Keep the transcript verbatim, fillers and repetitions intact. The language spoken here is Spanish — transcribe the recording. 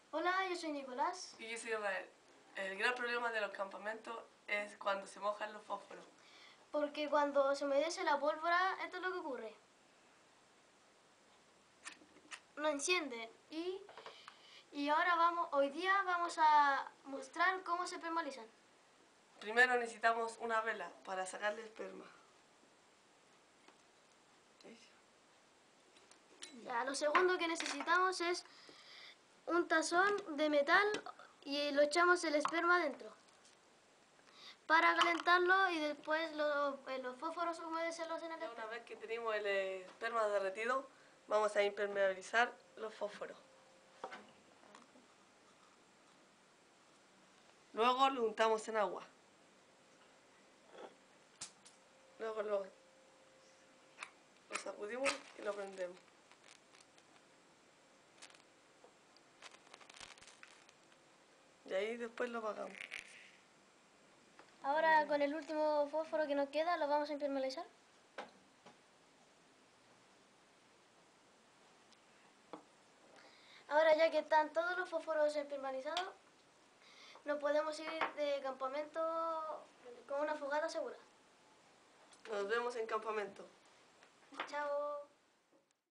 Hola, yo soy Nicolás. Y yo soy Israel. El gran problema de los campamentos es cuando se mojan los fósforos. Porque cuando se humedece la pólvora, esto es lo que ocurre. No encienden. Y, y ahora vamos, hoy día vamos a mostrar cómo se permalizan. Primero necesitamos una vela para sacarle esperma. Ya, lo segundo que necesitamos es un tazón de metal y lo echamos el esperma dentro para calentarlo y después lo, eh, los fósforos humedecerlos en el Ya esperma. una vez que tenemos el esperma derretido, vamos a impermeabilizar los fósforos. Luego lo untamos en agua. Luego lo, lo sacudimos y lo prendemos. Y ahí después lo apagamos. Ahora con el último fósforo que nos queda lo vamos a impermeabilizar. Ahora ya que están todos los fósforos impermeabilizados, nos podemos ir de campamento con una fogata segura. Nos vemos en campamento. Chao.